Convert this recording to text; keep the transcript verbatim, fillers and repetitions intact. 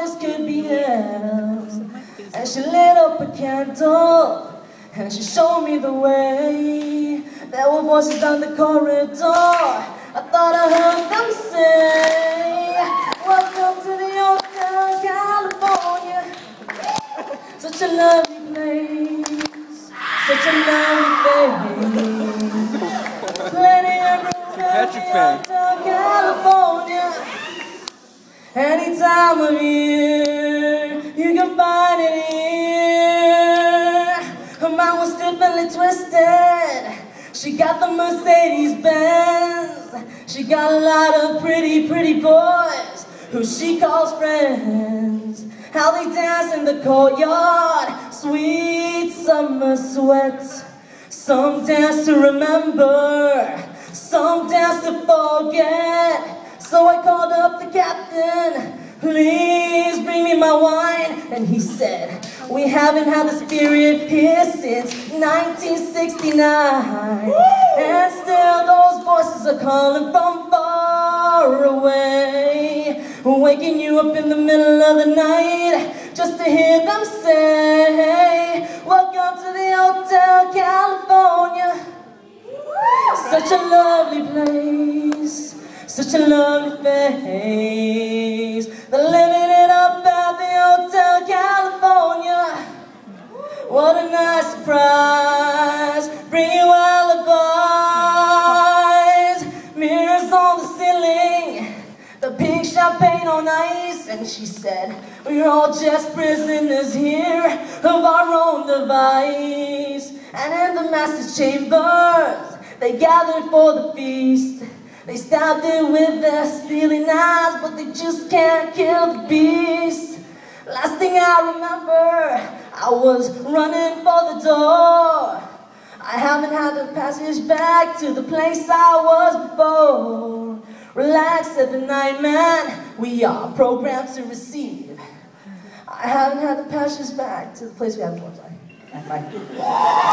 this could be hell. And she lit up a candle, and she showed me the way. There were voices down the corridor, I thought I heard them say, welcome to the Hotel California. Such a lovely place, such a lovely place. Plenty of room at the Hotel California. Any time of year, you can find it here. Her mind was stiffly twisted. She got the Mercedes Benz. She got a lot of pretty, pretty boys who she calls friends. How they dance in the courtyard, sweet summer sweat. Some dance to remember, some dance to forget. So I called up the captain, please bring me my wine. And he said, we haven't had the spirit here since nineteen sixty-nine. Woo! And still those voices are calling from far away, waking you up in the middle of the night just to hear them say, welcome to the Hotel California. Such a lovely place, such a lovely face. They're living it up at the Hotel California. What a nice surprise, bring you alibis. Mirrors on the ceiling, the pink champagne on ice. And she said, we're all just prisoners here of our own device. And in the master's chambers, they gathered for the feast. They stabbed it with their steely knives, but they just can't kill the beast. Last thing I remember, I was running for the door. I haven't had the passage back to the place I was before. Relax, said the night man, we are programmed to receive. I haven't had the passage back to the place we had before. Sorry. Bye.